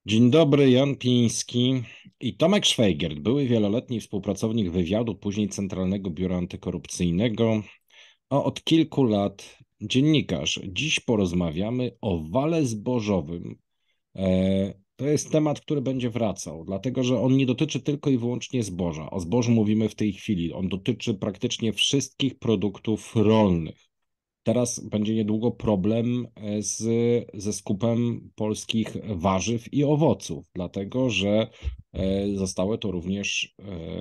Dzień dobry, Jan Piński i Tomek Szwajgiert, były wieloletni współpracownik wywiadu, później Centralnego Biura Antykorupcyjnego, a od kilku lat dziennikarz. Dziś porozmawiamy o wale zbożowym. To jest temat, który będzie wracał, dlatego że on nie dotyczy tylko i wyłącznie zboża. O zbożu mówimy w tej chwili. On dotyczy praktycznie wszystkich produktów rolnych. Teraz będzie niedługo problem ze skupem polskich warzyw i owoców, dlatego że zostały to również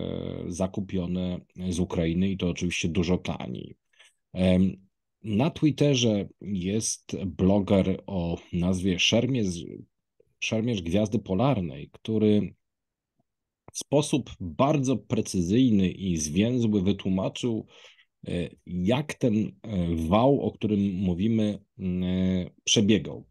zakupione z Ukrainy i to oczywiście dużo taniej. Em, Na Twitterze jest bloger o nazwie Szermierz Gwiazdy Polarnej, który w sposób bardzo precyzyjny i zwięzły wytłumaczył, jak ten wał, o którym mówimy, przebiegał.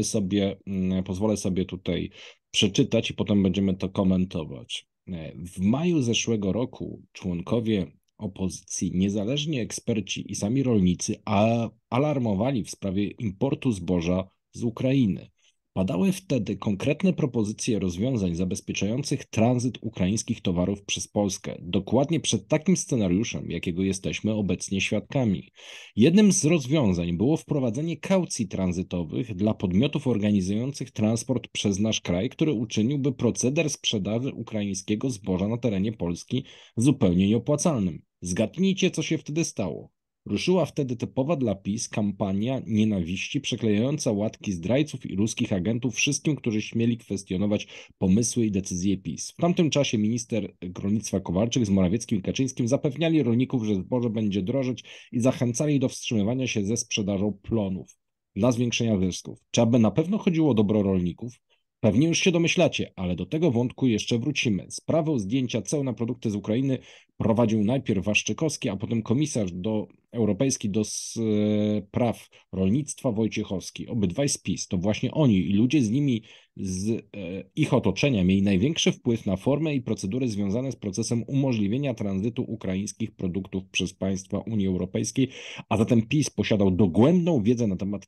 Pozwolę sobie tutaj przeczytać i potem będziemy to komentować. W maju zeszłego roku członkowie opozycji, niezależni eksperci i sami rolnicy alarmowali w sprawie importu zboża z Ukrainy. Padały wtedy konkretne propozycje rozwiązań zabezpieczających tranzyt ukraińskich towarów przez Polskę, dokładnie przed takim scenariuszem, jakiego jesteśmy obecnie świadkami. Jednym z rozwiązań było wprowadzenie kaucji tranzytowych dla podmiotów organizujących transport przez nasz kraj, który uczyniłby proceder sprzedaży ukraińskiego zboża na terenie Polski zupełnie nieopłacalnym. Zgadnijcie, co się wtedy stało. Ruszyła wtedy typowa dla PiS kampania nienawiści, przeklejająca łatki zdrajców i ruskich agentów wszystkim, którzy śmieli kwestionować pomysły i decyzje PiS. W tamtym czasie minister rolnictwa Kowalczyk z Morawieckim i Kaczyńskim zapewniali rolników, że zboże będzie drożeć i zachęcali do wstrzymywania się ze sprzedażą plonów dla zwiększenia zysków. Czy aby na pewno chodziło o dobro rolników? Pewnie już się domyślacie, ale do tego wątku jeszcze wrócimy. Sprawę zdjęcia ceł na produkty z Ukrainy prowadził najpierw Waszczykowski, a potem komisarz europejski do spraw rolnictwa Wojciechowski. Obydwaj z PiS. To właśnie oni i ludzie z nimi, z ich otoczenia mieli największy wpływ na formę i procedury związane z procesem umożliwienia tranzytu ukraińskich produktów przez państwa Unii Europejskiej, a zatem PiS posiadał dogłębną wiedzę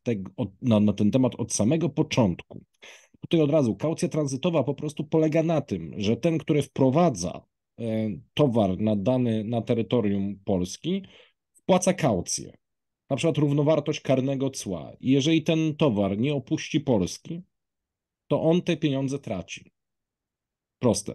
na ten temat od samego początku. Tutaj od razu kaucja tranzytowa po prostu polega na tym, że ten, który wprowadza towar na terytorium Polski, wpłaca kaucję, na przykład równowartość karnego cła. I jeżeli ten towar nie opuści Polski, to on te pieniądze traci. Proste.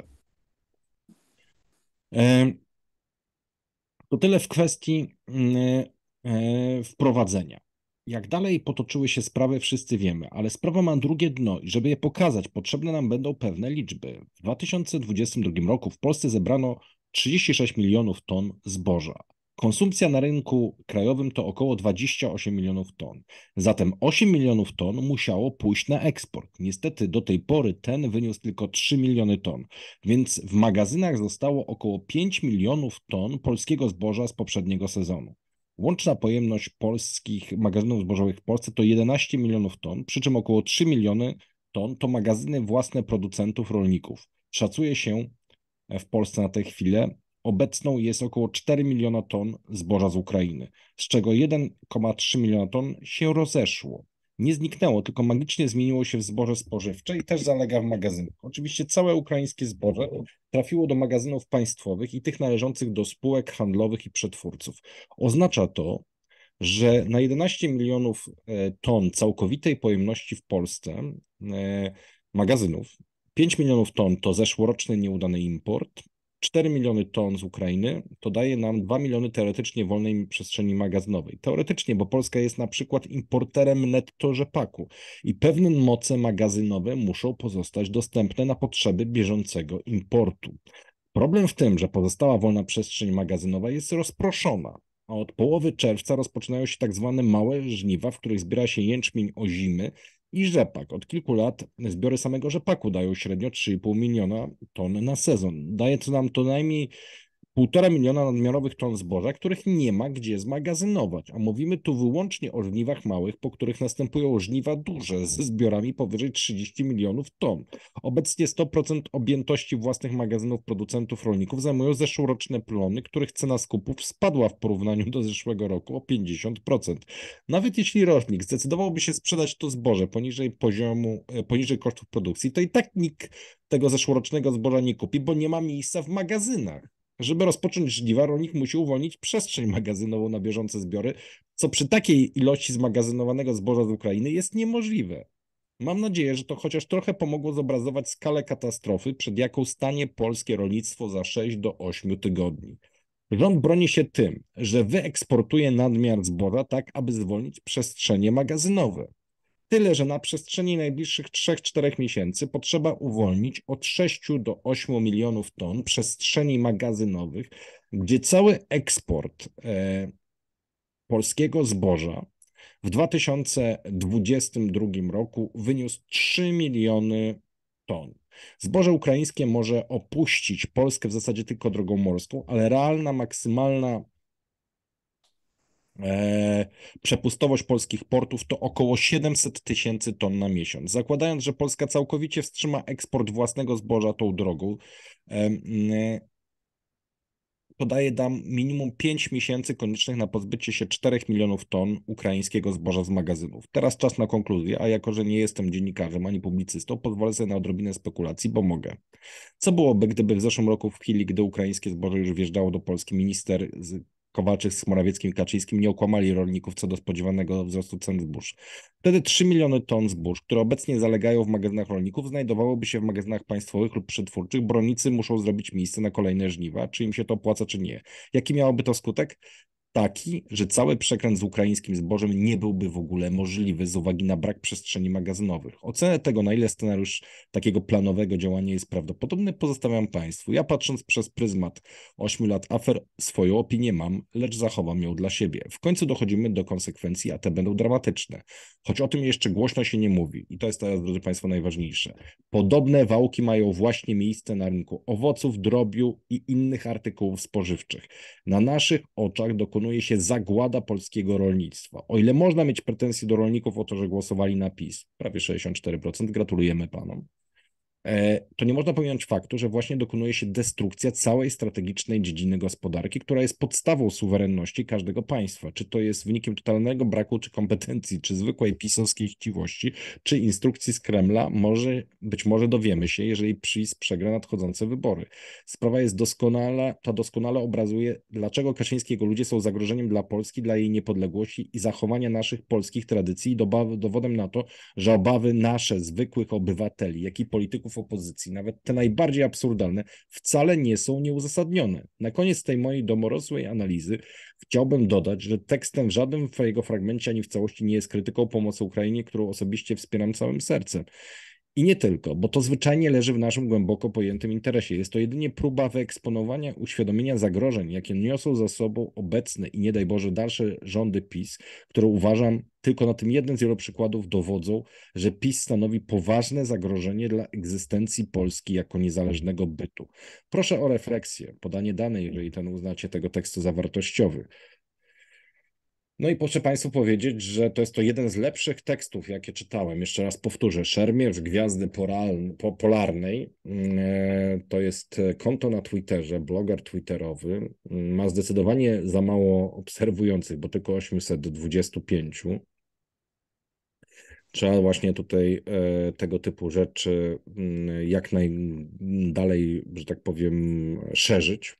E, To tyle w kwestii wprowadzenia. Jak dalej potoczyły się sprawy, wszyscy wiemy, ale sprawa ma drugie dno i żeby je pokazać, potrzebne nam będą pewne liczby. W 2022 roku w Polsce zebrano 36 milionów ton zboża. Konsumpcja na rynku krajowym to około 28 milionów ton. Zatem 8 milionów ton musiało pójść na eksport. Niestety do tej pory ten wyniósł tylko 3 miliony ton, więc w magazynach zostało około 5 milionów ton polskiego zboża z poprzedniego sezonu. Łączna pojemność polskich magazynów zbożowych w Polsce to 11 milionów ton, przy czym około 3 miliony ton to magazyny własne producentów rolników. Szacuje się w Polsce na tę chwilę obecną jest około 4 miliona ton zboża z Ukrainy, z czego 1,3 miliona ton się rozeszło. Nie zniknęło, tylko magicznie zmieniło się w zboże spożywcze i też zalega w magazynach. Oczywiście całe ukraińskie zboże trafiło do magazynów państwowych i tych należących do spółek handlowych i przetwórców. Oznacza to, że na 11 milionów ton całkowitej pojemności w Polsce magazynów, 5 milionów ton to zeszłoroczny nieudany import, 4 miliony ton z Ukrainy to daje nam 2 miliony teoretycznie wolnej przestrzeni magazynowej. Teoretycznie, bo Polska jest na przykład importerem netto rzepaku i pewne moce magazynowe muszą pozostać dostępne na potrzeby bieżącego importu. Problem w tym, że pozostała wolna przestrzeń magazynowa jest rozproszona, a od połowy czerwca rozpoczynają się tak zwane małe żniwa, w których zbiera się jęczmień ozimy i rzepak. Od kilku lat zbiory samego rzepaku dają średnio 3,5 miliona ton na sezon. Daje to nam to najmniej 1,5 miliona nadmiarowych ton zboża, których nie ma gdzie zmagazynować, a mówimy tu wyłącznie o żniwach małych, po których następują żniwa duże ze zbiorami powyżej 30 milionów ton. Obecnie 100% objętości własnych magazynów producentów rolników zajmują zeszłoroczne plony, których cena skupów spadła w porównaniu do zeszłego roku o 50%. Nawet jeśli rolnik zdecydowałby się sprzedać to zboże poniżej poziomu, poniżej kosztów produkcji, to i tak nikt tego zeszłorocznego zboża nie kupi, bo nie ma miejsca w magazynach. Żeby rozpocząć żniwa, rolnik musi uwolnić przestrzeń magazynową na bieżące zbiory, co przy takiej ilości zmagazynowanego zboża z Ukrainy jest niemożliwe. Mam nadzieję, że to chociaż trochę pomogło zobrazować skalę katastrofy, przed jaką stanie polskie rolnictwo za 6 do 8 tygodni. Rząd broni się tym, że wyeksportuje nadmiar zboża tak, aby zwolnić przestrzenie magazynowe. Tyle, że na przestrzeni najbliższych 3-4 miesięcy potrzeba uwolnić od 6 do 8 milionów ton przestrzeni magazynowych, gdzie cały eksport polskiego zboża w 2022 roku wyniósł 3 miliony ton. Zboże ukraińskie może opuścić Polskę w zasadzie tylko drogą morską, ale realna, maksymalna przepustowość polskich portów to około 700 tysięcy ton na miesiąc. Zakładając, że Polska całkowicie wstrzyma eksport własnego zboża tą drogą, to daje nam minimum 5 miesięcy koniecznych na pozbycie się 4 milionów ton ukraińskiego zboża z magazynów. Teraz czas na konkluzję, a jako, że nie jestem dziennikarzem ani publicystą, pozwolę sobie na odrobinę spekulacji, bo mogę. Co byłoby, gdyby w zeszłym roku w chwili, gdy ukraińskie zboże już wjeżdżało do Polski, minister Kowalczyk z Morawieckim i Kaczyńskim nie okłamali rolników co do spodziewanego wzrostu cen zbóż? Wtedy 3 miliony ton zbóż, które obecnie zalegają w magazynach rolników, znajdowałoby się w magazynach państwowych lub przetwórczych, bo rolnicy muszą zrobić miejsce na kolejne żniwa, czy im się to opłaca, czy nie. Jaki miałoby to skutek? Taki, że cały przekręt z ukraińskim zbożem nie byłby w ogóle możliwy z uwagi na brak przestrzeni magazynowych. Ocenę tego, na ile scenariusz takiego planowego działania jest prawdopodobny, pozostawiam Państwu. Ja, patrząc przez pryzmat 8 lat afer, swoją opinię mam, lecz zachowam ją dla siebie. W końcu dochodzimy do konsekwencji, a te będą dramatyczne. Choć o tym jeszcze głośno się nie mówi. I to jest teraz, drodzy Państwo, najważniejsze. Podobne wałki mają właśnie miejsce na rynku owoców, drobiu i innych artykułów spożywczych. Na naszych oczach dokonuje się zagłada polskiego rolnictwa. O ile można mieć pretensje do rolników o to, że głosowali na PiS, prawie 64%, gratulujemy panom, to nie można pominąć faktu, że właśnie dokonuje się destrukcja całej strategicznej dziedziny gospodarki, która jest podstawą suwerenności każdego państwa. Czy to jest wynikiem totalnego braku czy kompetencji, czy zwykłej pisowskiej chciwości, czy instrukcji z Kremla, być może dowiemy się, jeżeli PiS przegra nadchodzące wybory. Sprawa jest doskonale obrazuje, dlaczego Kaczyński i jego ludzie są zagrożeniem dla Polski, dla jej niepodległości i zachowania naszych polskich tradycji i dowodem na to, że obawy nasze, zwykłych obywateli, jak i polityków opozycji, nawet te najbardziej absurdalne, wcale nie są nieuzasadnione. Na koniec tej mojej domorosłej analizy chciałbym dodać, że tekstem w żadnym jego fragmencie ani w całości nie jest krytyką pomocy Ukrainie, którą osobiście wspieram całym sercem. I nie tylko, bo to zwyczajnie leży w naszym głęboko pojętym interesie. Jest to jedynie próba wyeksponowania, uświadomienia zagrożeń, jakie niosą za sobą obecne i nie daj Boże dalsze rządy PiS, które uważam tylko na tym jednym z wielu przykładów dowodzą, że PiS stanowi poważne zagrożenie dla egzystencji Polski jako niezależnego bytu. Proszę o refleksję, podanie danych, jeżeli ten uznacie tego tekstu za wartościowy. No i proszę Państwu powiedzieć, że to jest to jeden z lepszych tekstów, jakie czytałem. Jeszcze raz powtórzę, Szermierz Gwiazdy Polarnej to jest konto na Twitterze, bloger twitterowy. Ma zdecydowanie za mało obserwujących, bo tylko 825. Trzeba właśnie tutaj tego typu rzeczy jak najdalej, że tak powiem, szerzyć.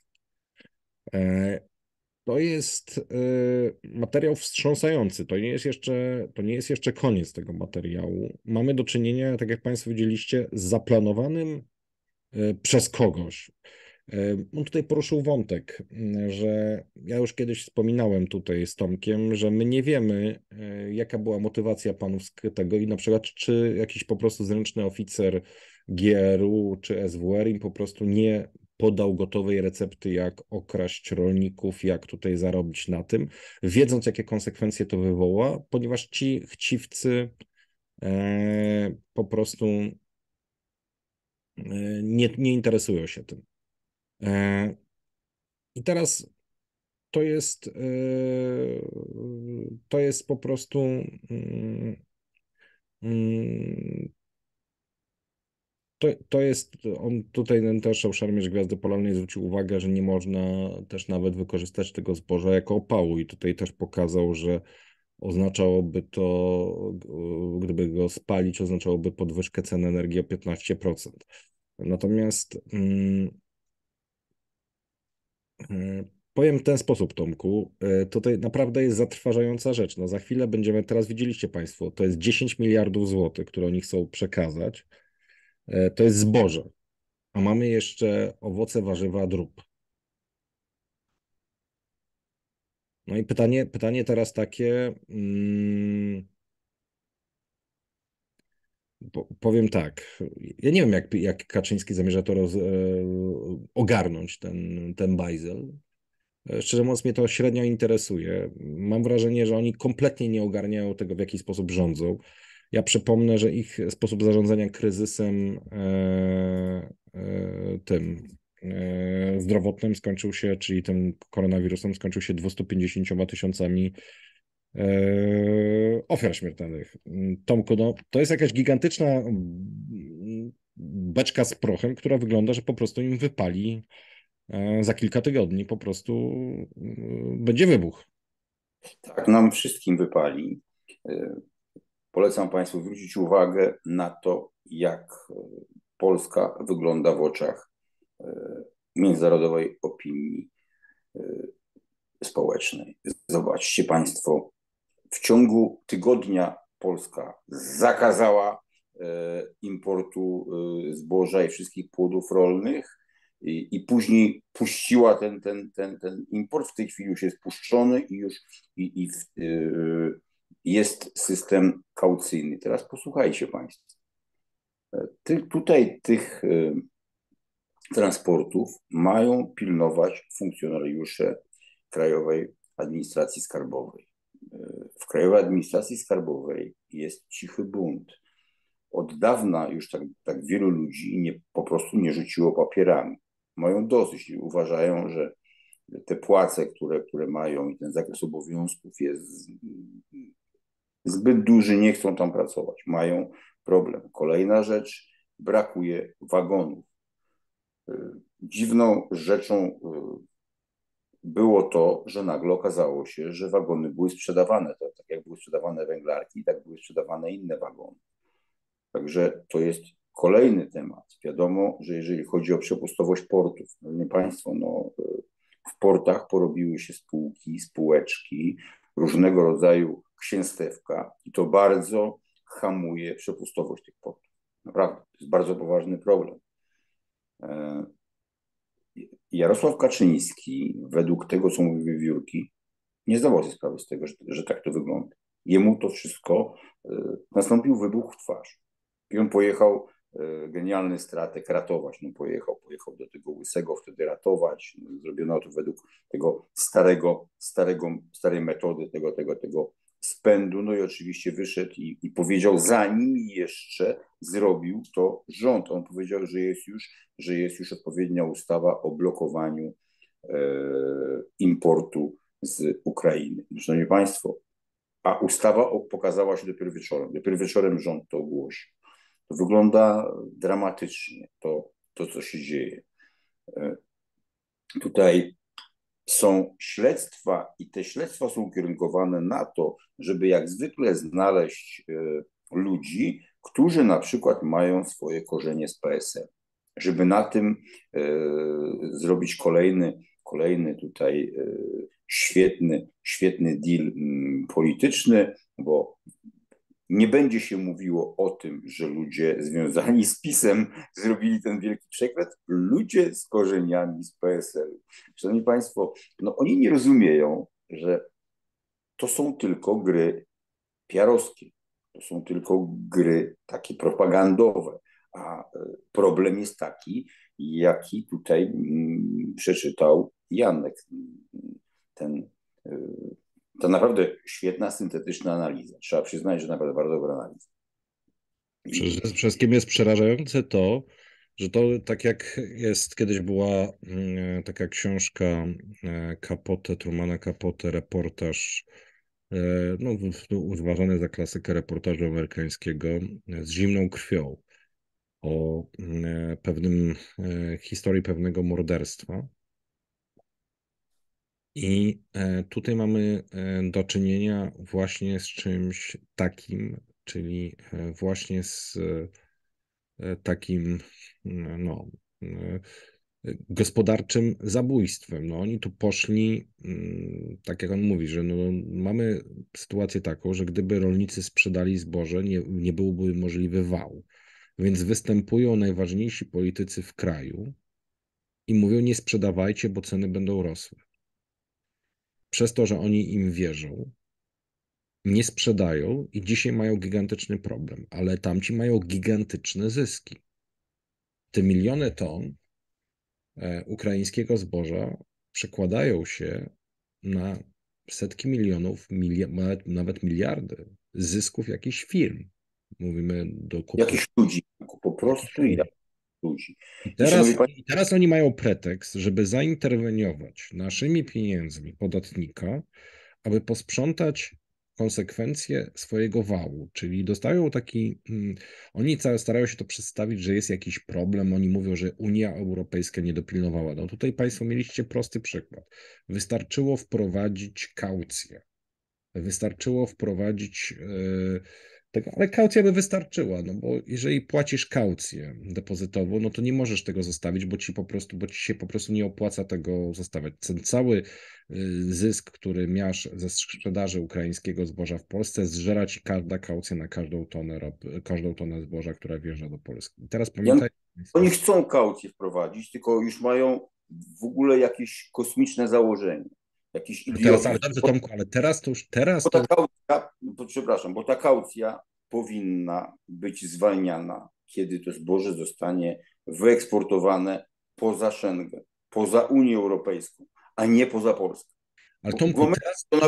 To jest materiał wstrząsający. To nie jest jeszcze koniec tego materiału. Mamy do czynienia, tak jak Państwo widzieliście, z zaplanowanym przez kogoś. On tutaj poruszył wątek, że ja już kiedyś wspominałem tutaj z Tomkiem, że my nie wiemy, jaka była motywacja panów tego i na przykład, czy jakiś po prostu zręczny oficer GRU czy SWR im po prostu nie podał gotowej recepty, jak okraść rolników, jak tutaj zarobić na tym, wiedząc, jakie konsekwencje to wywoła, ponieważ ci chciwcy po prostu nie interesują się tym. I teraz to jest po prostu mm, to jest, on tutaj ten też szermierz Gwiazdy Polarnej zwrócił uwagę, że nie można też nawet wykorzystać tego zboża jako opału i tutaj też pokazał, że oznaczałoby to, gdyby go spalić, oznaczałoby podwyżkę cen energii o 15%. Natomiast powiem w ten sposób, Tomku, tutaj naprawdę jest zatrważająca rzecz. No za chwilę będziemy, teraz widzieliście Państwo, to jest 10 miliardów złotych, które oni chcą przekazać. To jest zboże, a mamy jeszcze owoce, warzywa, drób. No i pytanie teraz takie, powiem tak, ja nie wiem, jak Kaczyński zamierza to ogarnąć, ten bajzel. Szczerze mówiąc, mnie to średnio interesuje. Mam wrażenie, że oni kompletnie nie ogarniają tego, w jaki sposób rządzą. Ja przypomnę, że ich sposób zarządzania kryzysem zdrowotnym skończył się, czyli tym koronawirusem, skończył się 250 tysiącami ofiar śmiertelnych. Tomku, no, to jest jakaś gigantyczna beczka z prochem, która wygląda, że po prostu im wypali za kilka tygodni. Po prostu będzie wybuch. Tak nam wszystkim wypali. Polecam Państwu zwrócić uwagę na to, jak Polska wygląda w oczach międzynarodowej opinii społecznej. Zobaczcie Państwo, w ciągu tygodnia Polska zakazała importu zboża i wszystkich płodów rolnych i później puściła ten import. W tej chwili już jest puszczony i już jest system kaucyjny. Teraz posłuchajcie Państwo. Tutaj tych transportów mają pilnować funkcjonariusze Krajowej Administracji Skarbowej. W Krajowej Administracji Skarbowej jest cichy bunt. Od dawna już tak wielu ludzi po prostu nie rzuciło papierami. Mają dosyć i uważają, że te płace, które mają i ten zakres obowiązków jest zbyt duży, nie chcą tam pracować. Mają problem. Kolejna rzecz, brakuje wagonów. Dziwną rzeczą było to, że nagle okazało się, że wagony były sprzedawane. Tak jak były sprzedawane węglarki, tak były sprzedawane inne wagony. Także to jest kolejny temat. Wiadomo, że jeżeli chodzi o przepustowość portów, szanowni Państwo, no, w portach porobiły się spółki, spółeczki, różnego rodzaju księstewka i to bardzo hamuje przepustowość tych portów. Naprawdę, to jest bardzo poważny problem. Jarosław Kaczyński, według tego, co mówi wiewiórki, nie zdawał sobie sprawy z tego, że tak to wygląda. Jemu to wszystko nastąpił wybuch w twarz. I on pojechał, genialny strateg, ratować. No pojechał do tego Łysego wtedy ratować. No, zrobiono to według tego starej metody, tego spędu. No i oczywiście wyszedł i powiedział, zanim jeszcze zrobił to rząd. On powiedział, że jest już odpowiednia ustawa o blokowaniu importu z Ukrainy. Szanowni Państwo, a ustawa pokazała się dopiero wieczorem. Dopiero wieczorem rząd to ogłosił. To wygląda dramatycznie, co się dzieje. Tutaj są śledztwa i te śledztwa są ukierunkowane na to, żeby jak zwykle znaleźć ludzi, którzy na przykład mają swoje korzenie z PSL. Żeby na tym zrobić kolejny tutaj świetny deal polityczny, bo nie będzie się mówiło o tym, że ludzie związani z PiS-em zrobili ten wielki przekręt. Ludzie z korzeniami z PSL. Szanowni Państwo, no oni nie rozumieją, że to są tylko gry PR-owskie. To są tylko gry takie propagandowe. A problem jest taki, jaki tutaj przeczytał Janek. To naprawdę świetna, syntetyczna analiza. Trzeba przyznać, że naprawdę bardzo dobra analiza. Przede wszystkim jest przerażające to, że to tak jak jest, kiedyś była taka książka Capote, Trumana Capote, reportaż, no, uważany za klasykę reportażu amerykańskiego z zimną krwią o pewnym historii pewnego morderstwa. I tutaj mamy do czynienia właśnie z czymś takim, czyli właśnie z takim no, e, gospodarczym zabójstwem. No, oni tu poszli, tak jak on mówi, że no, mamy sytuację taką, że gdyby rolnicy sprzedali zboże, nie byłby możliwy wał. Więc występują najważniejsi politycy w kraju i mówią: nie sprzedawajcie, bo ceny będą rosły. Przez to, że oni im wierzą, nie sprzedają i dzisiaj mają gigantyczny problem, ale tamci mają gigantyczne zyski. Te miliony ton ukraińskiego zboża przekładają się na setki milionów, nawet miliardy zysków jakichś firm. Mówimy do kupna Jakichś ludzi, po jakichś prostu ludzi. jak ludzi. I I szanowni teraz, państwo, I teraz oni mają pretekst, żeby zainterweniować naszymi pieniędzmi podatnika, aby posprzątać konsekwencje swojego wału, czyli dostają taki, oni starają się to przedstawić, że jest jakiś problem, oni mówią, że Unia Europejska nie dopilnowała. No tutaj Państwo mieliście prosty przykład. Wystarczyło wprowadzić kaucję. Wystarczyło wprowadzić tego, ale kaucja by wystarczyła, no bo jeżeli płacisz kaucję depozytową, no to nie możesz tego zostawić, bo ci się po prostu nie opłaca tego zostawiać. Ten cały zysk, który miałeś ze sprzedaży ukraińskiego zboża w Polsce, zżera ci każda kaucja na każdą tonę zboża, która wjeżdża do Polski. I teraz ja, pamiętaj, oni chcą kaucję wprowadzić, tylko już mają w ogóle jakieś kosmiczne założenie, jakiś no teraz, ale idiotyzm. dobrze Tomku, ale teraz Bo to ta już kaucja, przepraszam, bo ta kaucja powinna być zwalniana, kiedy to zboże zostanie wyeksportowane poza Schengen, poza Unię Europejską, a nie poza Polskę. ale Bo w Tomku, momencie, teraz to to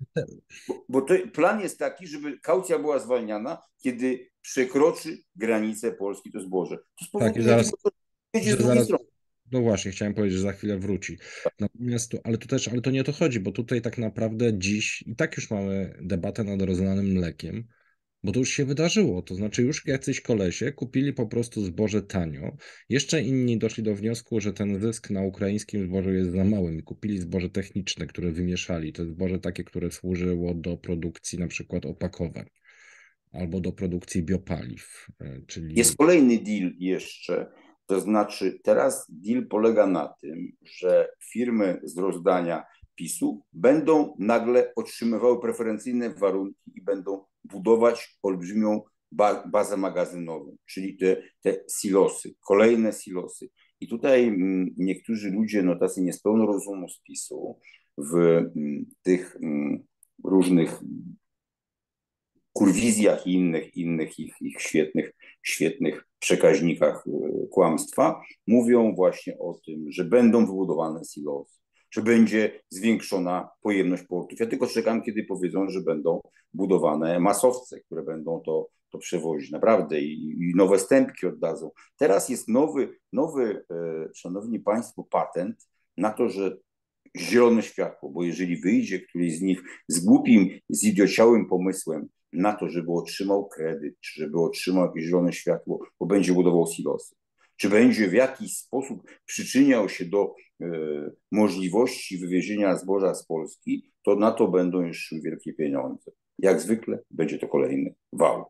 bo plan jest taki, żeby kaucja była zwalniana, kiedy przekroczy granicę Polski to zboże. To tak, i spowoduje zaraz, tylko to, że jedzie z że drugiej zaraz, strony. no właśnie, chciałem powiedzieć, że za chwilę wróci. Natomiast, ale to nie o to chodzi, bo tutaj tak naprawdę dziś i tak już mamy debatę nad rozlanym mlekiem, bo to już się wydarzyło. To znaczy już jacyś kolesie kupili po prostu zboże tanio. Jeszcze inni doszli do wniosku, że ten zysk na ukraińskim zbożu jest za małym i kupili zboże techniczne, które wymieszali. To jest zboże takie, które służyło do produkcji na przykład opakowań albo do produkcji biopaliw, Jest czyli kolejny deal jeszcze, to znaczy teraz deal polega na tym, że firmy z rozdania PiSu będą nagle otrzymywały preferencyjne warunki i będą budować olbrzymią bazę magazynową, czyli te silosy, kolejne silosy. I tutaj niektórzy ludzie, no tacy nie z pełną rozumu z PiSu, w tych różnych kurwizjach i innych ich świetnych przekaźnikach kłamstwa mówią właśnie o tym, że będą wybudowane silosy, że będzie zwiększona pojemność portów. Ja tylko czekam, kiedy powiedzą, że będą budowane masowce, które będą to przewozić naprawdę i nowe stępki oddadzą. Teraz jest nowy, szanowni państwo, patent na to, że zielone światło, bo jeżeli wyjdzie któryś z nich z głupim, zidiociałym pomysłem na to, żeby otrzymał kredyt, czy żeby otrzymał jakieś zielone światło, bo będzie budował silosy, czy będzie w jakiś sposób przyczyniał się do możliwości wywiezienia zboża z Polski, to na to będą już szły wielkie pieniądze. Jak zwykle będzie to kolejny wał.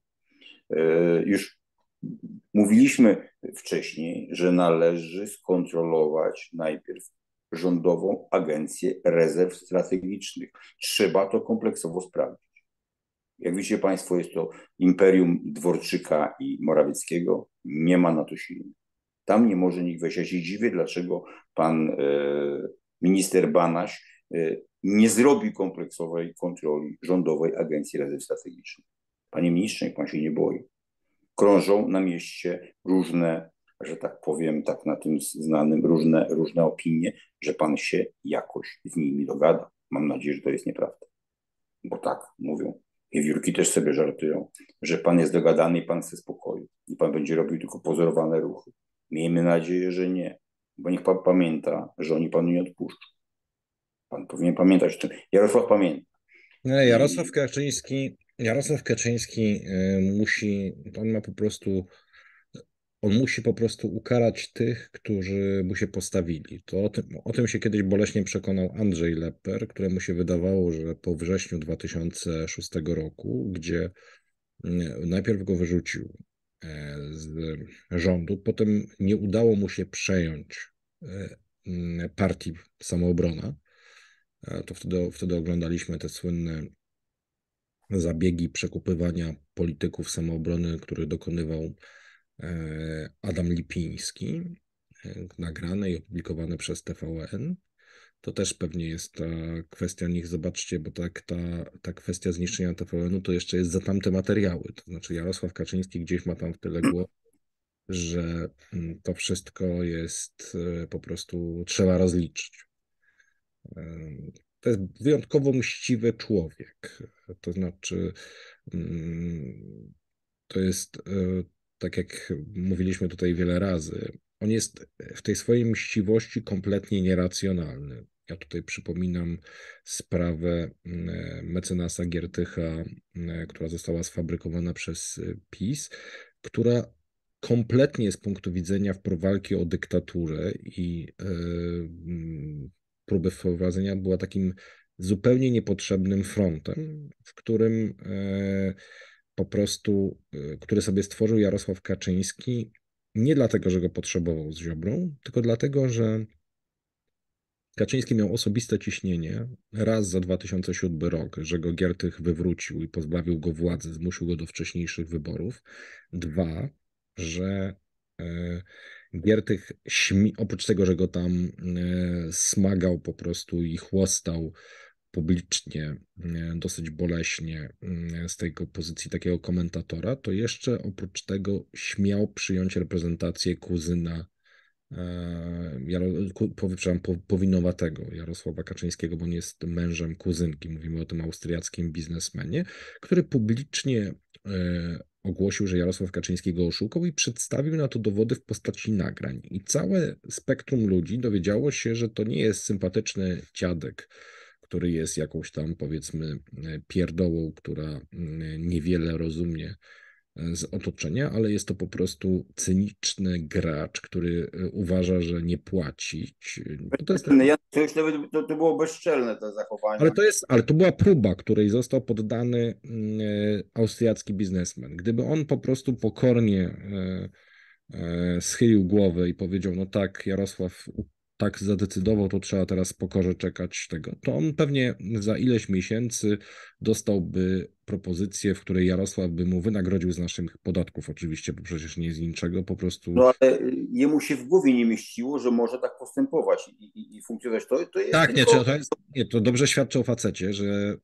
Już mówiliśmy wcześniej, że należy skontrolować najpierw Rządową Agencję Rezerw Strategicznych. Trzeba to kompleksowo sprawdzić. Jak widzicie Państwo, jest to imperium Dworczyka i Morawieckiego. Nie ma na to siły. Tam nie może nikt wejść. Ja się dziwię, dlaczego pan minister Banaś nie zrobi kompleksowej kontroli Rządowej Agencji Rezerw Strategicznych. Panie ministrze, niech pan się nie boi. Krążą na mieście różne, że tak powiem, tak na tym znanym, różne opinie, że pan się jakoś z nimi dogada. Mam nadzieję, że to jest nieprawda. Bo tak mówią. Wiewiórki też sobie żartują, że pan jest dogadany i pan chce spokoju. I pan będzie robił tylko pozorowane ruchy. Miejmy nadzieję, że nie, bo niech pan pamięta, że oni panu nie odpuszczą. Pan powinien pamiętać o tym. Jarosław pamięta. Nie, I Jarosław Kaczyński musi, on ma po prostu, on musi po prostu ukarać tych, którzy mu się postawili. To o tym się kiedyś boleśnie przekonał Andrzej Lepper, któremu się wydawało, że po wrześniu 2006 roku, gdzie najpierw go wyrzucił z rządu, potem nie udało mu się przejąć partii Samoobrona. To wtedy oglądaliśmy te słynne zabiegi przekupywania polityków samoobrony, których dokonywał Adam Lipiński, nagrane i opublikowane przez TVN. To też pewnie jest ta kwestia, niech zobaczcie, bo ta kwestia zniszczenia TVN-u to jeszcze jest za tamte materiały. To znaczy Jarosław Kaczyński gdzieś ma tam w tyle głowy, że to wszystko jest po prostu trzeba rozliczyć. To jest wyjątkowo mściwy człowiek. To znaczy, to jest, tak jak mówiliśmy tutaj wiele razy, on jest w tej swojej mściwości kompletnie nieracjonalny. Ja tutaj przypominam sprawę mecenasa Giertycha, która została sfabrykowana przez PiS, która kompletnie z punktu widzenia walki o dyktaturę i próby wprowadzenia była takim zupełnie niepotrzebnym frontem, w którym po prostu, który sobie stworzył Jarosław Kaczyński, nie dlatego, że go potrzebował z Ziobrą, tylko dlatego, że Kaczyński miał osobiste ciśnienie, raz za 2007 rok, że go Giertych wywrócił i pozbawił go władzy, zmusił go do wcześniejszych wyborów. Dwa, że Giertych, oprócz tego, że go tam smagał po prostu i chłostał publicznie, dosyć boleśnie z tej pozycji takiego komentatora, to jeszcze oprócz tego śmiał przyjąć reprezentację kuzyna powinowatego Jarosława Kaczyńskiego, bo on jest mężem kuzynki. Mówimy o tym austriackim biznesmenie, który publicznie ogłosił, że Jarosław Kaczyński go oszukał i przedstawił na to dowody w postaci nagrań. I całe spektrum ludzi dowiedziało się, że to nie jest sympatyczny dziadek, który jest jakąś tam, powiedzmy, pierdołą, która niewiele rozumie z otoczenia, ale jest to po prostu cyniczny gracz, który uważa, że nie płacić. To jest taki... To już nawet to było bezczelne, te zachowania. Ale to była próba, której został poddany austriacki biznesmen. Gdyby on po prostu pokornie schylił głowę i powiedział, no tak, Jarosław tak zadecydował, to trzeba teraz pokorze czekać tego, to on pewnie za ileś miesięcy dostałby propozycję, w której Jarosław by mu wynagrodził z naszych podatków, oczywiście, bo przecież nie z niczego, po prostu... No ale jemu się w głowie nie mieściło, że może tak postępować i funkcjonować. To jest Tak, nie, tylko... to dobrze świadczy o facecie, że,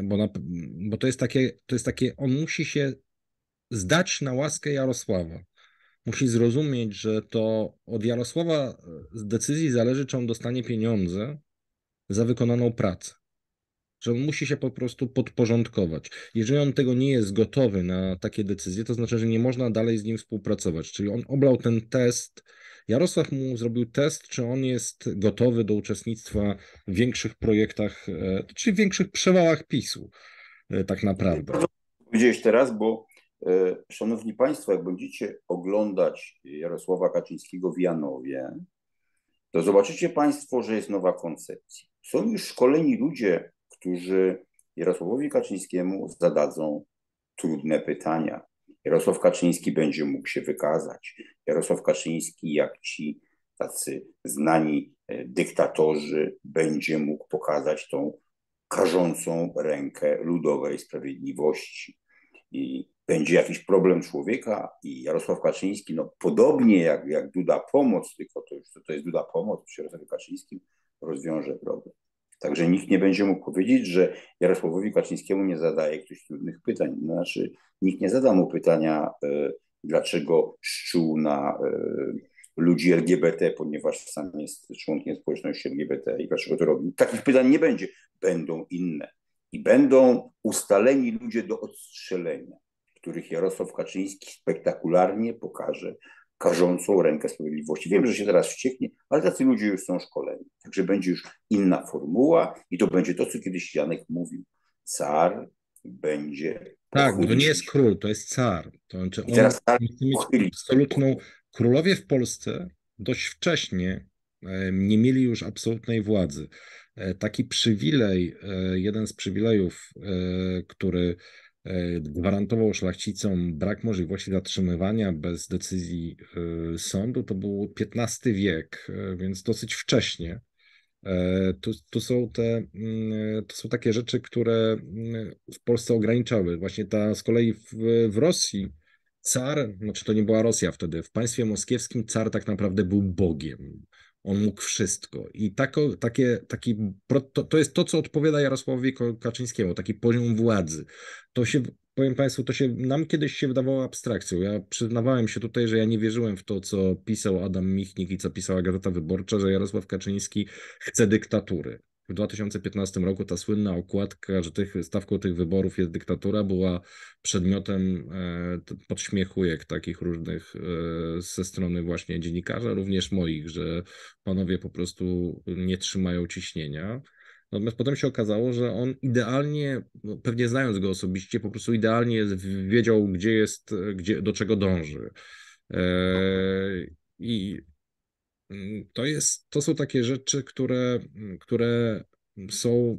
bo to jest takie, on musi się zdać na łaskę Jarosława. Musi zrozumieć, że to od Jarosława z decyzji zależy, czy on dostanie pieniądze za wykonaną pracę. Że on musi się po prostu podporządkować. Jeżeli on tego nie jest gotowy na takie decyzje, to znaczy, że nie można dalej z nim współpracować. Czyli on oblał ten test. Jarosław mu zrobił test, czy on jest gotowy do uczestnictwa w większych projektach, czy w większych przewałach PiS-u, tak naprawdę. Powiedziałeś teraz, bo szanowni państwo, jak będziecie oglądać Jarosława Kaczyńskiego w Janowie, to zobaczycie państwo, że jest nowa koncepcja. Są już szkoleni ludzie, którzy Jarosławowi Kaczyńskiemu zadadzą trudne pytania. Jarosław Kaczyński będzie mógł się wykazać. Jarosław Kaczyński, jak ci tacy znani dyktatorzy, będzie mógł pokazać tą karzącą rękę ludowej sprawiedliwości. I będzie jakiś problem człowieka i Jarosław Kaczyński, no podobnie jak Duda Pomoc, tylko to jest Duda Pomoc przy Jarosławie Kaczyńskim, rozwiąże problem. Także nikt nie będzie mógł powiedzieć, że Jarosławowi Kaczyńskiemu nie zadaje ktoś trudnych pytań. Znaczy, nikt nie zada mu pytania, dlaczego szczuł na ludzi LGBT, ponieważ sam jest członkiem społeczności LGBT i dlaczego to robił. Takich pytań nie będzie. Będą inne. I będą ustaleni ludzie do odstrzelenia, których Jarosław Kaczyński spektakularnie pokaże karzącą rękę sprawiedliwości. Wiem, że się teraz wścieknie, ale tacy ludzie już są szkoleni. Także będzie już inna formuła i to będzie to, co kiedyś Janek mówił. Car będzie Tak, bo to nie pochylić. jest król, to jest car. To znaczy I on teraz car chce mieć pochyli. absolutną... Królowie w Polsce dość wcześnie nie mieli już absolutnej władzy. Taki przywilej, jeden z przywilejów, który gwarantował szlachcicom brak możliwości zatrzymywania bez decyzji sądu, to był XV wiek, więc dosyć wcześnie. To są takie rzeczy, które w Polsce ograniczały. Właśnie ta z kolei w Rosji car, znaczy to nie była Rosja wtedy, w państwie moskiewskim car tak naprawdę był Bogiem. On mógł wszystko. I to jest to, co odpowiada Jarosławowi Kaczyńskiemu, taki poziom władzy. To się, powiem Państwu, nam kiedyś się wydawało abstrakcją. Ja przyznawałem się tutaj, że ja nie wierzyłem w to, co pisał Adam Michnik i co pisała Gazeta Wyborcza, że Jarosław Kaczyński chce dyktatury. W 2015 roku ta słynna okładka, że stawką tych wyborów jest dyktatura, była przedmiotem podśmiechujek takich różnych ze strony właśnie dziennikarzy, również moich, że panowie po prostu nie trzymają ciśnienia. Natomiast potem się okazało, że on idealnie, no pewnie znając go osobiście, po prostu idealnie wiedział, gdzie jest, do czego dąży. I to są takie rzeczy, które są.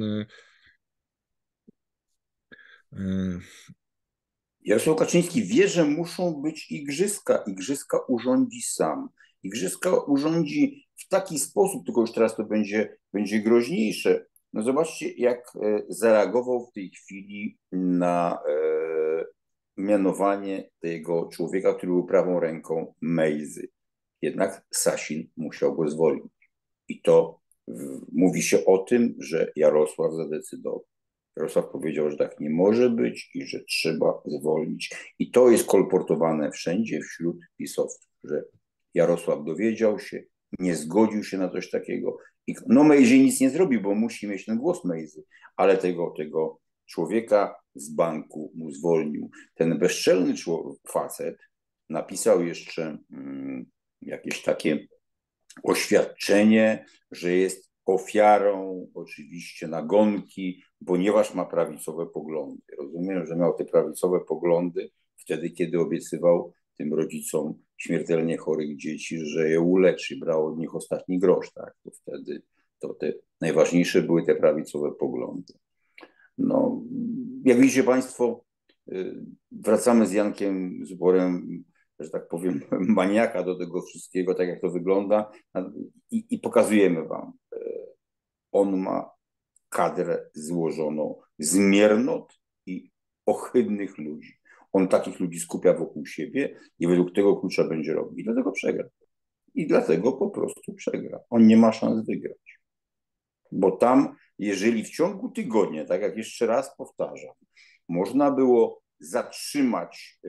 e, Jarosław Kaczyński wie, że muszą być igrzyska. Igrzyska urządzi sam. Igrzyska urządzi w taki sposób, tylko już teraz to będzie groźniejsze. No zobaczcie, jak zareagował w tej chwili na mianowanie tego człowieka, który był prawą ręką Mejzy. Jednak Sasin musiał go zwolnić. I to mówi się o tym, że Jarosław zadecydował. Jarosław powiedział, że tak nie może być i że trzeba zwolnić. I to jest kolportowane wszędzie wśród pisowców, że Jarosław dowiedział się, nie zgodził się na coś takiego. I no Mejzie nic nie zrobił, bo musi mieć ten głos Mejzy, ale tego człowieka z banku mu zwolnił. Ten bezczelny facet napisał jeszcze jakieś takie oświadczenie, że jest ofiarą oczywiście nagonki, ponieważ ma prawicowe poglądy. Rozumiem, że miał te prawicowe poglądy wtedy, kiedy obiecywał tym rodzicom śmiertelnie chorych dzieci, że je uleczy, brał od nich ostatni grosz. Tak? To wtedy te najważniejsze były te prawicowe poglądy. No, jak widzicie Państwo, wracamy z Jankiem Zborem, że tak powiem, maniaka do tego wszystkiego, tak jak to wygląda i pokazujemy Wam. On ma kadrę złożoną z miernot i ohydnych ludzi. On takich ludzi skupia wokół siebie i według tego klucza będzie robił. I dlatego przegra. I dlatego po prostu przegra. On nie ma szans wygrać. Bo tam, jeżeli w ciągu tygodnia, tak jak jeszcze raz powtarzam, można było zatrzymać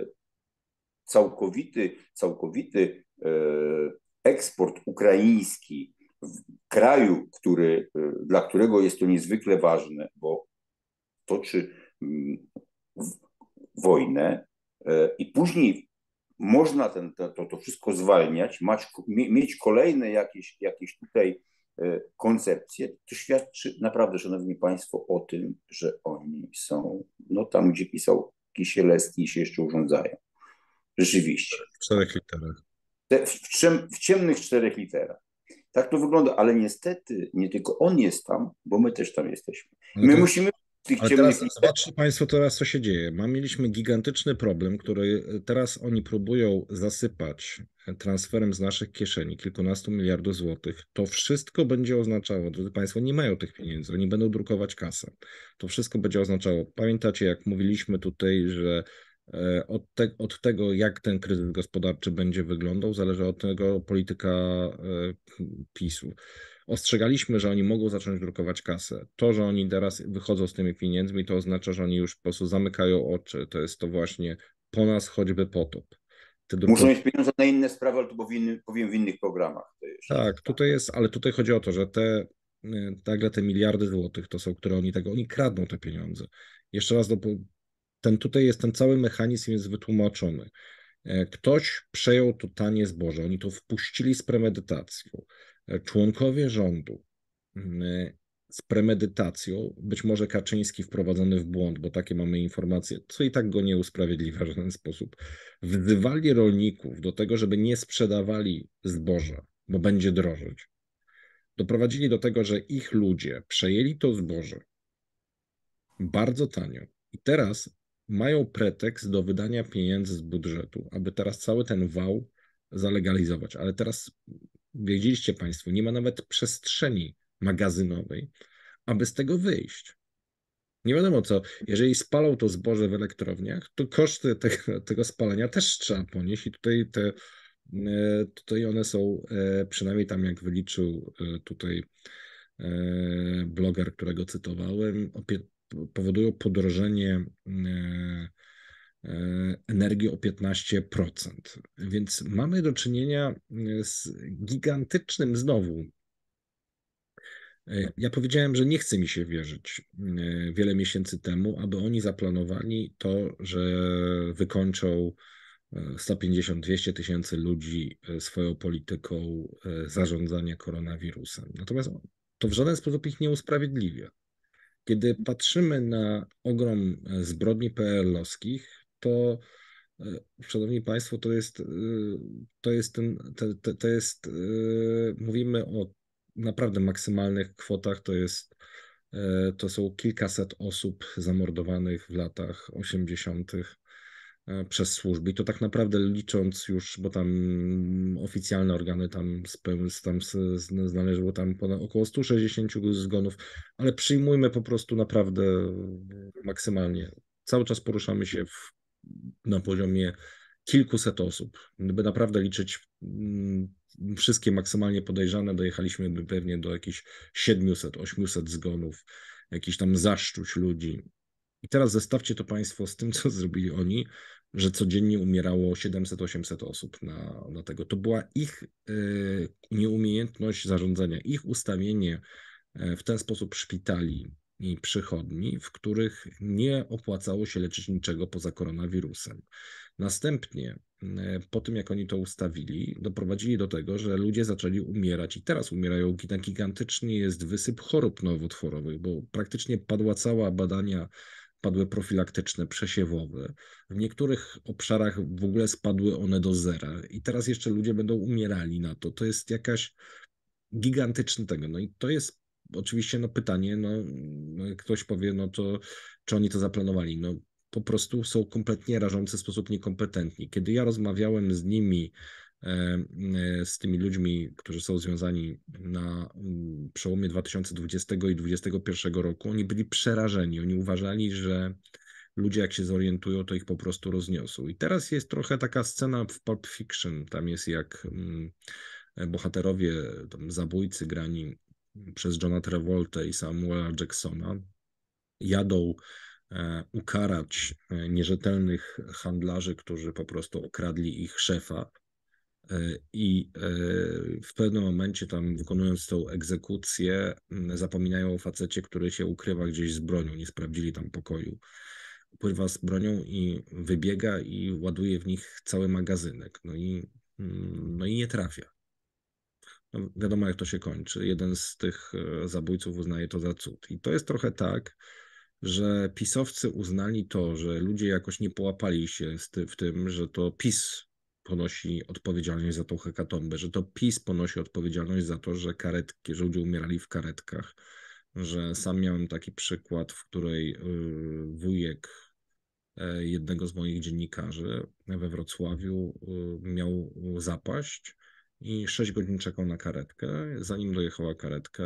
całkowity eksport ukraiński w kraju, dla którego jest to niezwykle ważne, bo toczy wojnę i później można to wszystko zwalniać, mieć kolejne jakieś tutaj koncepcje, to świadczy naprawdę, szanowni państwo, o tym, że oni są, no tam, gdzie pisał Kisielewski, się jeszcze urządzają. Rzeczywiście. w 4 literach. W ciemnych 4 literach. Tak to wygląda, ale niestety nie tylko on jest tam, bo my też tam jesteśmy. My musimy w tych Ale ciemnych teraz literach. zobaczcie Państwo teraz, co się dzieje. Mieliśmy gigantyczny problem, który teraz oni próbują zasypać transferem z naszych kieszeni kilkunastu miliardów złotych. To wszystko będzie oznaczało, drodzy Państwo, nie mają tych pieniędzy, oni będą drukować kasę. To wszystko będzie oznaczało, pamiętacie, jak mówiliśmy tutaj, że od tego, jak ten kryzys gospodarczy będzie wyglądał, zależy od tego polityka PiSu. Ostrzegaliśmy, że oni mogą zacząć drukować kasę. To, że oni teraz wychodzą z tymi pieniędzmi, to oznacza, że oni już po prostu zamykają oczy. To jest to właśnie po nas choćby potop. Muszą mieć pieniądze na inne sprawy, ale to powiem w innych programach. Tak, tutaj jest, ale tutaj chodzi o to, że nagle te miliardy złotych to są, które oni kradną te pieniądze. Jeszcze raz, tutaj jest ten cały mechanizm jest wytłumaczony. Ktoś przejął to tanie zboże, oni to wpuścili z premedytacją. Członkowie rządu z premedytacją, być może Kaczyński wprowadzony w błąd, bo takie mamy informacje, co i tak go nie usprawiedliwia w żaden sposób, wzywali rolników do tego, żeby nie sprzedawali zboża, bo będzie drożeć. Doprowadzili do tego, że ich ludzie przejęli to zboże bardzo tanio i teraz mają pretekst do wydania pieniędzy z budżetu, aby teraz cały ten wał zalegalizować. Ale teraz wiedzieliście Państwo, nie ma nawet przestrzeni magazynowej, aby z tego wyjść. Nie wiadomo co, jeżeli spalą to zboże w elektrowniach, to koszty tego spalania też trzeba ponieść i tutaj one są, przynajmniej tam jak wyliczył tutaj bloger, którego cytowałem, powodują podrożenie energii o 15%. Więc mamy do czynienia z gigantycznym znowu. Ja powiedziałem, że nie chce mi się wierzyć wiele miesięcy temu, aby oni zaplanowali to, że wykończą 150-200 tysięcy ludzi swoją polityką zarządzania koronawirusem. Natomiast to w żaden sposób ich nie usprawiedliwia. Kiedy patrzymy na ogrom zbrodni PRL-owskich, to szanowni Państwo, mówimy o naprawdę maksymalnych kwotach, to są kilkaset osób zamordowanych w latach 80. Przez służby. I to tak naprawdę licząc już, bo tam oficjalne organy znaleźło tam ponad około 160 zgonów, ale przyjmujmy po prostu naprawdę maksymalnie. Cały czas poruszamy się na poziomie kilkuset osób. Gdyby naprawdę liczyć wszystkie maksymalnie podejrzane, dojechaliśmy pewnie do jakichś 700-800 zgonów, jakichś tam zaszczuć ludzi. I teraz zestawcie to Państwo z tym, co zrobili oni, że codziennie umierało 700-800 osób na tego. To była ich nieumiejętność zarządzania, ich ustawienie w ten sposób szpitali i przychodni, w których nie opłacało się leczyć niczego poza koronawirusem. Następnie, po tym jak oni to ustawili, doprowadzili do tego, że ludzie zaczęli umierać i teraz umierają. Gigantyczny jest wysyp chorób nowotworowych, bo praktycznie padła cała badania, padły profilaktyczne, przesiewowe. W niektórych obszarach w ogóle spadły one do zera i teraz jeszcze ludzie będą umierali na to. To jest jakaś gigantyczny tego. No i to jest oczywiście pytanie, ktoś powie, to czy oni to zaplanowali? No po prostu są kompletnie rażący w sposób niekompetentni. Kiedy ja rozmawiałem z nimi, z tymi ludźmi, którzy są związani na przełomie 2020 i 2021 roku, oni byli przerażeni. Oni uważali, że ludzie jak się zorientują, to ich po prostu rozniosą. I teraz jest trochę taka scena w Pulp Fiction. Tam jest jak bohaterowie, zabójcy grani przez Johna Travolta i Samuela Jacksona jadą ukarać nierzetelnych handlarzy, którzy po prostu okradli ich szefa. I w pewnym momencie tam wykonując tą egzekucję zapominają o facecie, który się ukrywa gdzieś z bronią, nie sprawdzili tam pokoju. Pływa z bronią i wybiega i ładuje w nich cały magazynek. No i nie trafia. No, wiadomo, jak to się kończy. Jeden z tych zabójców uznaje to za cud. I to jest trochę tak, że pisowcy uznali to, że ludzie jakoś nie połapali się w tym, że to PiS ponosi odpowiedzialność za tą hekatombę, że to PiS ponosi odpowiedzialność za to, że że ludzie umierali w karetkach, że sam miałem taki przykład, w której wujek jednego z moich dziennikarzy we Wrocławiu miał zapaść i 6 godzin czekał na karetkę. Zanim dojechała karetka,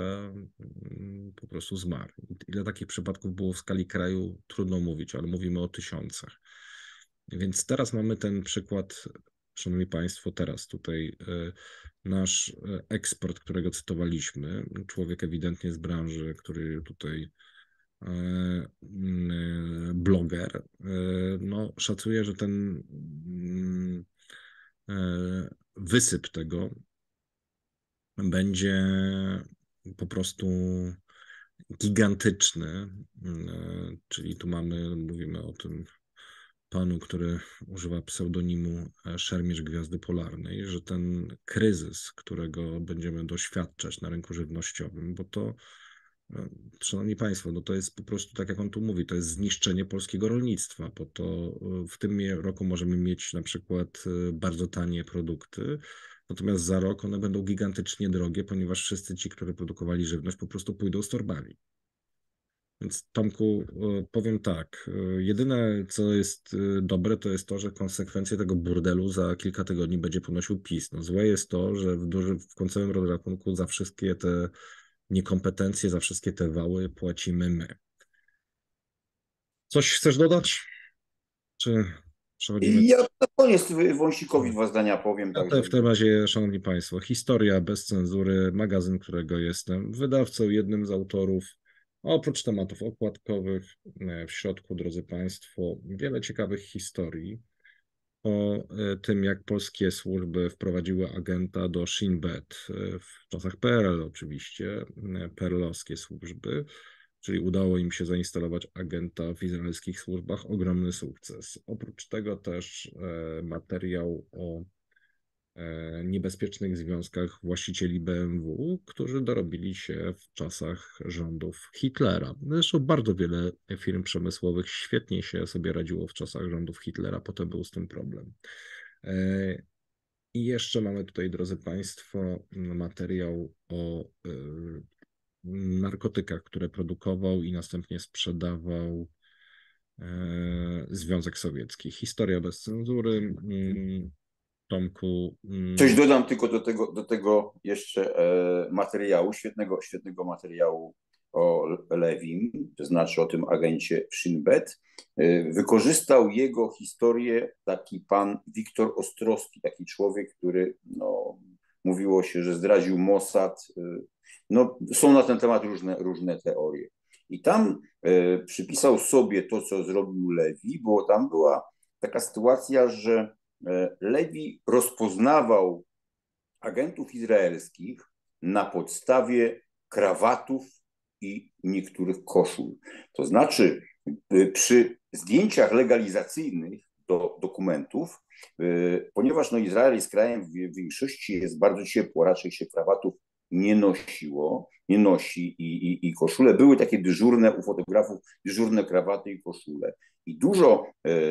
po prostu zmarł. Ile takich przypadków było w skali kraju, trudno mówić, ale mówimy o tysiącach. Więc teraz mamy ten przykład, szanowni Państwo, teraz tutaj nasz ekspert, którego cytowaliśmy, człowiek ewidentnie z branży, który tutaj bloger, szacuje, że ten wysyp tego będzie po prostu gigantyczny, czyli tu mówimy o tym panu, który używa pseudonimu Szermierz Gwiazdy Polarnej, że ten kryzys, którego będziemy doświadczać na rynku żywnościowym, bo to, szanowni państwo, no to jest po prostu, tak jak on tu mówi, to jest zniszczenie polskiego rolnictwa, bo to w tym roku możemy mieć na przykład bardzo tanie produkty, natomiast za rok one będą gigantycznie drogie, ponieważ wszyscy ci, którzy produkowali żywność, po prostu pójdą z torbami. Więc Tomku, powiem tak, jedyne co jest dobre, to jest to, że konsekwencje tego burdelu za kilka tygodni będzie ponosił PiS. No, złe jest to, że w końcowym rozrachunku za wszystkie te niekompetencje, za wszystkie te wały płacimy my. Coś chcesz dodać? Czy przechodzimy? I ja na koniec Wąsikowi dwa zdania powiem, A tak to w tym żeby... razie, szanowni państwo, historia bez cenzury, magazyn, którego jestem wydawcą, jednym z autorów. Oprócz tematów okładkowych, w środku, drodzy Państwo, wiele ciekawych historii o tym, jak polskie służby wprowadziły agenta do Shin Bet w czasach PRL oczywiście, perelowskie służby, czyli udało im się zainstalować agenta w izraelskich służbach, ogromny sukces. Oprócz tego też materiał o niebezpiecznych związkach właścicieli BMW, którzy dorobili się w czasach rządów Hitlera. Zresztą bardzo wiele firm przemysłowych świetnie się sobie radziło w czasach rządów Hitlera, potem był z tym problem. I jeszcze mamy tutaj, drodzy Państwo, materiał o narkotykach, które produkował i następnie sprzedawał Związek Sowiecki. Historia bez cenzury. Tomku. Coś dodam tylko do tego jeszcze materiału, świetnego materiału o Lewim, to znaczy o tym agencie Shin Bet. Wykorzystał jego historię taki pan Wiktor Ostrowski, taki człowiek, który, no, mówiło się, że zdradził Mossad. No, są na ten temat różne teorie. I tam przypisał sobie to, co zrobił Lewi, bo tam była taka sytuacja, że Lewi rozpoznawał agentów izraelskich na podstawie krawatów i niektórych koszul. To znaczy, przy zdjęciach legalizacyjnych do dokumentów, ponieważ no, Izrael jest krajem w większości jest bardzo ciepło, raczej się krawatów nie nosiło, nie nosi i koszule. Były takie dyżurne u fotografów, dyżurne krawaty i koszule. I dużo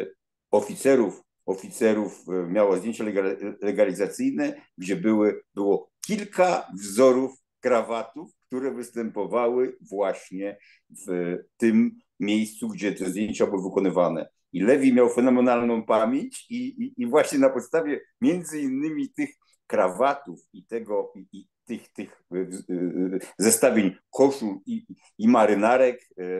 oficerów miało zdjęcia legalizacyjne, gdzie było kilka wzorów krawatów, które występowały właśnie w tym miejscu, gdzie te zdjęcia były wykonywane. I Lewi miał fenomenalną pamięć i właśnie na podstawie między innymi tych krawatów i tych zestawień koszul i marynarek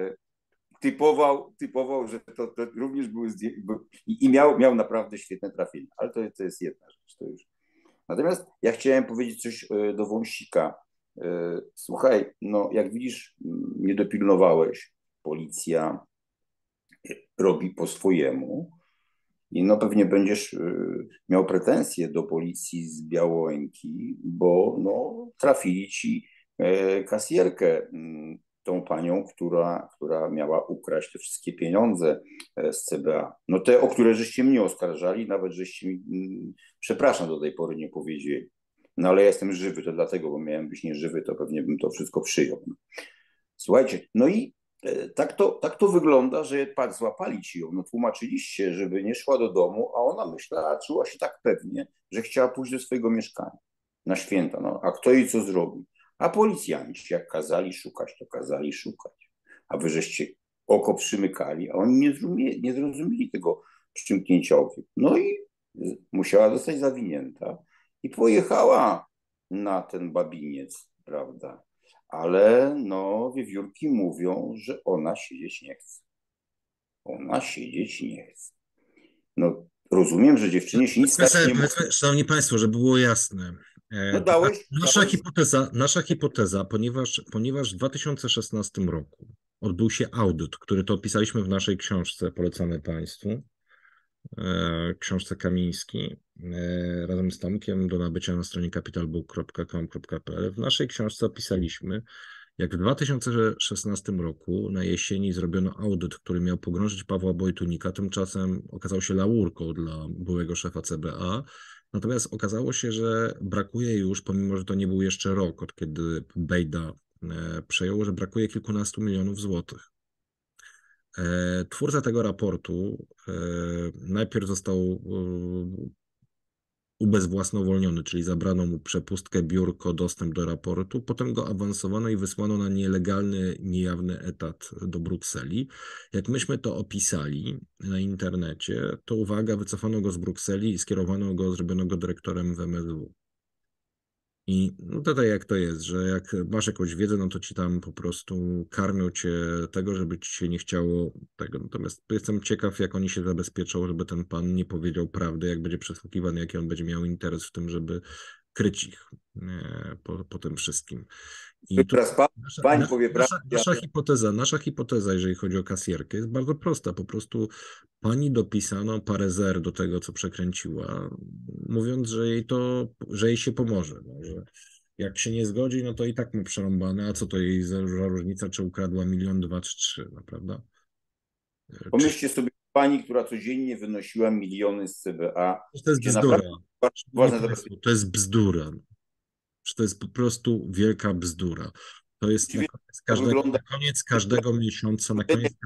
typował, że to również były i miał naprawdę świetne trafienie. Ale to jest jedna rzecz. To już. Natomiast ja chciałem powiedzieć coś do Wąsika. Słuchaj, no jak widzisz, nie dopilnowałeś. Policja robi po swojemu i no pewnie będziesz miał pretensje do policji z Białęki, bo no, trafili ci kasjerkę, tą panią, która miała ukraść te wszystkie pieniądze z CBA. No te, o które żeście mnie oskarżali, nawet żeście mi, przepraszam, do tej pory nie powiedzieli. No ale ja jestem żywy, to dlatego, bo miałem być nieżywy, to pewnie bym to wszystko przyjął. Słuchajcie, no i tak to wygląda, że patrz, złapali ci ją, no tłumaczyliście, żeby nie szła do domu, a ona czuła się tak pewnie, że chciała pójść do swojego mieszkania na święta. No, a kto jej co zrobił? A policjanci, jak kazali szukać, to kazali szukać. A wy żeście oko przymykali, a oni nie zrozumieli tego przymknięcia okiem. No i musiała zostać zawinięta i pojechała na ten babiniec, prawda? Ale no, wiewiórki mówią, że ona siedzieć nie chce. Ona siedzieć nie chce. No, rozumiem, że dziewczynie się nic stać nie może. Szanowni Państwo, żeby było jasne. No dałeś. Nasza hipoteza, ponieważ w 2016 roku odbył się audyt, który to opisaliśmy w naszej książce, polecamy Państwu, książce Kamiński, razem z Tomkiem, do nabycia na stronie capitalbook.com.pl. W naszej książce opisaliśmy, Jak w 2016 roku na jesieni zrobiono audyt, który miał pogrążyć Pawła Wojtunika, tymczasem okazał się laurką dla byłego szefa CBA. Natomiast okazało się, że brakuje już, pomimo że to nie był jeszcze rok, od kiedy Bejda przejął, że brakuje kilkunastu milionów złotych. Twórca tego raportu najpierw został ubezwłasnowolniony, czyli zabrano mu przepustkę, biurko, dostęp do raportu, potem go awansowano i wysłano na nielegalny, niejawny etat do Brukseli. Jak myśmy to opisali na internecie, to uwaga, wycofano go z Brukseli i skierowano go, zrobiono go dyrektorem w MSW. I no tutaj jak to jest, że jak masz jakąś wiedzę, no to ci tam po prostu karmią cię tego, żeby ci się nie chciało tego. Natomiast jestem ciekaw, jak oni się zabezpieczą, żeby ten pan nie powiedział prawdy, jak będzie przesłuchiwany, jaki on będzie miał interes w tym, żeby kryć ich po tym wszystkim. I tu Teraz pani powie prawdę, nasza hipoteza, jeżeli chodzi o kasjerkę, jest bardzo prosta. Po prostu pani dopisano parę zer do tego, co przekręciła, mówiąc, że jej się pomoże. No, że jak się nie zgodzi, no to i tak ma przerąbane, a co to jej za różnica, czy ukradła milion, dwa czy trzy, no, prawda? Czy pomyślcie sobie, pani, która codziennie wynosiła miliony z CBA, to jest gdzie bzdura? naprawdę Szanowni ważne Państwo, zabezpieczenie. to jest bzdura. Że to jest po prostu wielka bzdura. To jest To wygląda, na koniec każdego miesiąca,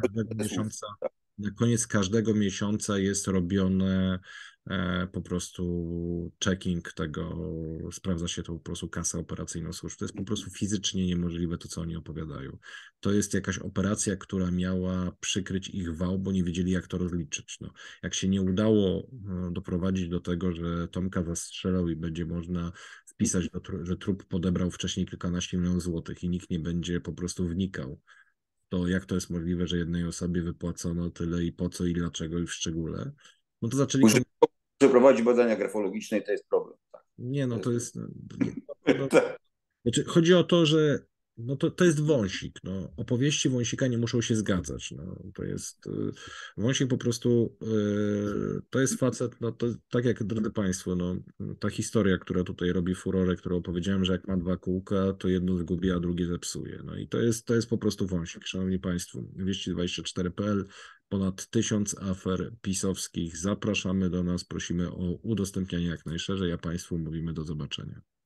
tak. na koniec każdego miesiąca jest robione po prostu checking tego, sprawdza się to po prostu kasę operacyjną służb. To jest po prostu fizycznie niemożliwe to, co oni opowiadają. To jest jakaś operacja, która miała przykryć ich wał, bo nie wiedzieli, jak to rozliczyć. No, jak się nie udało doprowadzić do tego, że Tomka zastrzelał i będzie można wpisać, że trup podebrał wcześniej kilkanaście milionów złotych i nikt nie będzie po prostu wnikał, to jak to jest możliwe, że jednej osobie wypłacono tyle i po co i dlaczego i w szczególe, no to zaczęli Urzędnik przeprowadzi badania grafologiczne i to jest problem. Tak. Nie, no to jest... Nie, Tak. znaczy, chodzi o to, że no to jest wąsik. No. Opowieści wąsika nie muszą się zgadzać. No. To jest wąsik po prostu to jest facet, no to tak jak drodzy Państwo, no, ta historia, która tutaj robi furorę, którą opowiedziałem, że jak ma dwa kółka, to jedno zgubi, a drugie zepsuje. No i to jest po prostu wąsik. Szanowni Państwo, wieści24.pl, ponad 1000 afer pisowskich. Zapraszamy do nas, prosimy o udostępnianie jak najszerzej, a Państwu mówimy do zobaczenia.